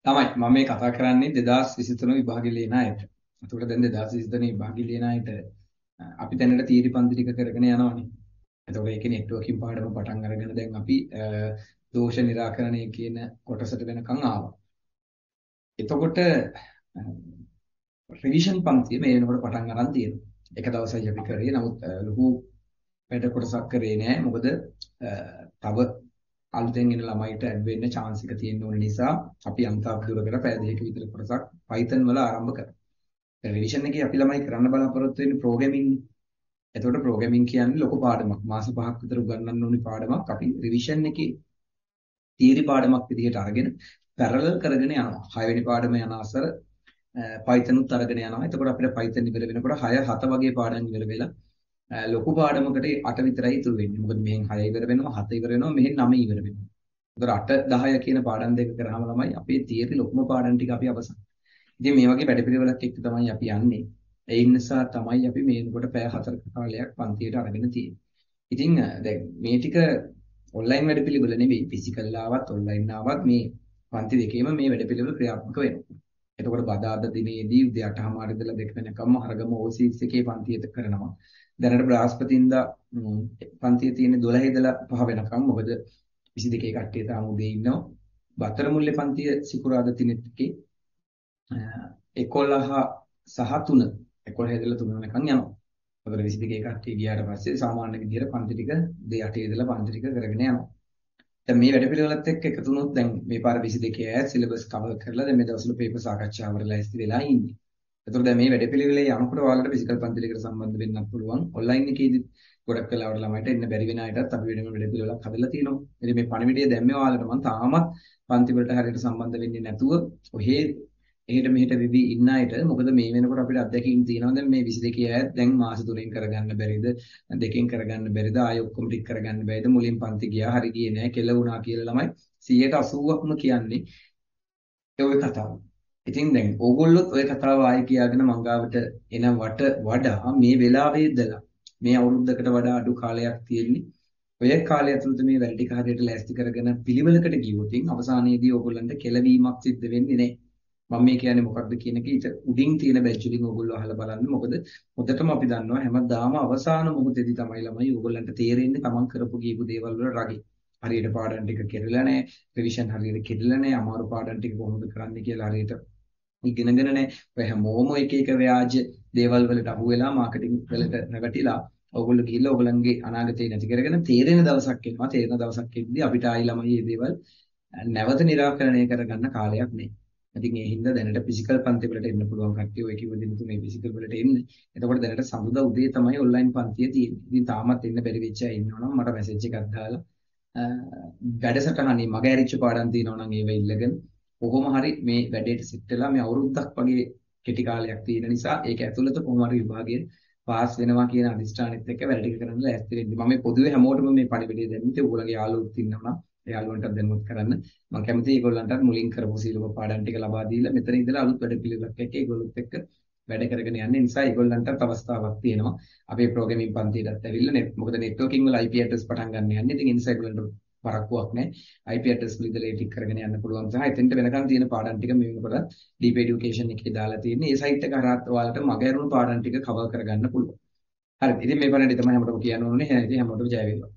තමයි මම මේ කතා කරන්නේ 2023 විභාගෙ ලියන අයට. එතකොට දැන් 2023 විභාගෙ ලියන අයට අපි දැනට තීරි පන්ති ටික කරගෙන යනවානේ. එතකොට ඒකේ නෙට්වර්කින් පාඩම පටන් අරගෙන දැන් අපි දෝෂ නිරාකරණය කියන කොටසට වෙනකන් ආවා. එතකොට රිවිෂන් පන්තිය මේ වෙනකොට පටන් අරන් තියෙනවා. එක දවසයි අපි කරේ. නමුත් ලොකු වැඩ කොටසක් කරේ නෑ. මොකද තව අලුතෙන් එන ළමයිට ඇඩ් වෙන්න chance එක තියෙන ඕන නිසා අපි අන්තාක් දුරකට පැය දෙකක විතර කොටසක් Python වල ආරම්භ කරා. දැන් රිවිෂන් එකේ අපි ළමයි කරන්න බලාපොරොත්තු වෙන්නේ ප්‍රෝග්‍රෑමින්. එතකොට ප්‍රෝග්‍රෑමින් කියන්නේ ලොකු පාඩමක්. මාස 5ක් විතර උගන්වන්න ඕනි පාඩමක්. අපි රිවිෂන් එකේ තියරි පාඩමක් විදිහට අරගෙන පැරලල් කරගෙන යනවා. 6 වෙනි පාඩම යන අසර Python උත් අරගෙන යනවා. එතකොට අපිට Python ඉවර වෙනකොට 6 7 වගේ පාඩම් ඉවර වෙලා ලොකු පාඩමකට 8 විතරයි ඉතුරු වෙන්නේ. මොකද මෙහෙන් 6 ඉවර වෙනවා, 7 ඉවර වෙනවා, මෙහෙන් 9 ඉවර වෙනවා. ඒතර 8 10 කියන පාඩම් දෙක කරාම ළමයි අපේ තියරි ලොකුම පාඩම් ටික අපි අවසන්. ඉතින් මේ වගේ වැඩපිළිවෙලක් එක්ක තමයි අපි යන්නේ. ඒ නිසා තමයි අපි මේනකොට පැය 4ක කාලයක් පන්තියට අරගෙන තියෙන්නේ. ඉතින් දැන් මේ ටික ඔන්ලයින් වැඩපිළිවෙල නෙවෙයි. ෆිසිකල් ආවත් ඔන්ලයින් ආවත් මේ පන්ති දෙකේම මේ වැඩපිළිවෙල ක්‍රියාත්මක වෙනවා. එතකොට බදාදා දිනේදී උදේ 8:00 ඉඳලා 2 වෙනකම්ම හරගම O6 එකේ පන්තියට කරනවා. දැනට බ්‍රහස්පතින්දා පන්තියේ තියෙන 12 ඉඳලා 5 වෙනකම්. මොකද 22 කට්ටිය තාම උදේ ඉන්නවා. බතර මුල්ලේ පන්තිය සිකුරාදා දිනෙකේ 11 සහ 3 11 ඉඳලා 3 වෙනකම් යනවා. මොකද 22 කට්ටිය ගියාට පස්සේ සාමාන්‍ය විදියට පන්ති ටික උදේ 8 ඉඳලා පන්ති ටික කරගෙන යනවා. දැන් මේ වැඩපිළිවෙලත් එක්ක එකතු වුණොත් දැන් මේ පාර 22 ඈත් සිලබස් කවර් කරලා දැන් මේ දවස්වල පේපර් සාකච්ඡාවල ලෑස්ති වෙලා ඉන්නේ. ඒතකොට දැන් මේ වැඩපිළිවෙලේ යනකොට ඔයාලට ෆිසිකල් පන්තිලයකට සම්බන්ධ වෙන්නත් පුළුවන්. ඔන්ලයින් එකේදී ගොඩක් වෙලාවට ළමයිට එන්න බැරි වෙන අයටත් අපි වෙනම වැඩපිළිවෙලක් හදලා තියෙනවා. ඉතින් මේ පණිවිඩය දැම්මේ ඔයාලට මම තාමත් පන්ති වලට හරියට සම්බන්ධ වෙන්නේ නැතුව ඔහේ එහෙට මෙහෙට වෙවි ඉන්න අයට මොකද මේ වෙනකොට අපිට අත්දැකීම් තියෙනවා දැන් මේ 22 ඈත් දැන් මාස 3කින් කරගන්න බැරිද දෙකෙන් කරගන්න බැරිද ආයෙ ඔක්කොම ටික කරගන්න බැරිද මුලින් පන්ති ගියා හරි ගියේ නැහැ කෙල වුණා කියලා ළමයි 180%ක්ම කියන්නේ ඔය කතාව. ඉතින් දැන් ඕගොල්ලොත් ඔය කතාව ආයෙ කියාගෙන මංගාවට එනවට වඩා මේ වෙලාවේ ඉඳලා මේ අවුරුද්දකට වඩා අඩු කාලයක් තියෙන්නේ. ඔය කාලය ඇතුළත මේ වැඩ ටික හරියට ලෑස්ති කරගෙන පිළිවෙලකට ගියොත් අවසානයේදී ඕගොල්ලන්ට කෙලවීමක් සිද්ධ වෙන්නේ නැහැ. මම මේ කියන්නේ මොකක්ද කියන එක ඊට උඩින් තියෙන බැච් වලින් ඕගොල්ලෝ අහලා බලන්න. මොකද හොඳටම අපි දන්නවා හැමදාම අවසාන මොහොතේදී තමයි ළමයි ඕගොල්ලන්ට තේරෙන්නේ තමන් කරපු ගියපු දේවල් වල රගේ. හරියට පාඩම් ටික කෙරෙලා නැහැ, රිවිෂන් හරියට කෙරෙලා නැහැ, අමාරු පාඩම් ටික කොහොමද කරන්නේ කියලා හරියට ඉගෙනගෙන නැහැ. ඔය හැමෝම එක එක ව්‍යාජ දේවල් වලට අහු වෙලා මාකටිං වලට රැවටිලා ඕගොල්ලෝ ගිහිල්ලා ඕගොල්ලන්ගේ අනාගතේ නැති කරගෙන තේරෙන දවසක් එනවා. තේරෙන දවසක් එද්දී අපිට ආයි ළමයි මේ දේවල් නැවත निराකරණය කරගන්න කාලයක් නැහැ. ඉතින් ඒ හින්දා දැනට ෆිසිකල් පන්ති වලට එන්න පුළුවන් කට්ටිය ඔය කිව්ව දින තුනේ ෆිසිකල් වලට එන්න. එතකොට දැනට සමුදා උදේ තමයි ඔන්ලයින් පන්තිය තියෙන්නේ. ඉතින් තාමත් එන්න බැරි වෙච්ච අය ඉන්නවනම් මට මැසේජ් එකක් දාලා වැඩසටහනේ මග ඇරිච්ච පාඩම් තියෙනවා නම් ඒව ඉල්ලගෙන කොහොම හරි මේ වැඩේට සිත් වෙලා මේ අවුරුද්දක් වගේ කෙටි කාලයක් තියෙන නිසා ඒක ඇතුළත කොහොම හරි විභාගයෙන් පාස් වෙනවා කියන අදිෂ්ඨානෙත් එක්ක වැඩ ටික කරන්න ලෑස්ති වෙන්න. මම මේ පොදුවේ හැමෝටම මේ පණිවිඩය දෙන්නේ. ඔයගොල්ලන්ගේ යාළුවොත් ඉන්නවා නම් එයාළුවන්ට දැනුවත් කරන්න. මම කැමතියි ඒගොල්ලන්ටත් මුලින් කරපු සීලව පාඩම් ටික ලබා දීලා මෙතන ඉඳලා අලුත් වැඩ පිළිවෙලක් එක්ක ඒගොල්ලොත් එක්ක වැඩ කරගෙන යන්න නිසා ඒගොල්ලන්ටත් අවස්ථාවක් තියෙනවා. අපේ ප්‍රෝග්‍රෑමින් පන්තියටත් ඇවිල්ලා මොකද නෙට්වර්කින් වල IP ඇඩ්‍රස් පටන් ගන්න යන්නේ. ඉතින් ඒ නිසා ඒගොල්ලන්ට පරක්කුවක් නැහැ. IP ඇඩ්‍රස් වල ඉඳලා ඒ ටික කරගෙන යන්න පුළුවන් සහ එතෙන්ට වෙනකන් තියෙන පාඩම් ටික මේ වෙනකොට deep education එකේ දාලා තියෙන්නේ. ඒ සයිට් එක හරහා ඔයාලට මගහැරුණු පාඩම් ටික කවර් කරගන්න පුළුවන්. හරි. ඉතින් මේ පණිවිඩය තමයි හැමෝටම කියන්න ඕනේ. ඉතින් හැමෝටම ජය වේවා.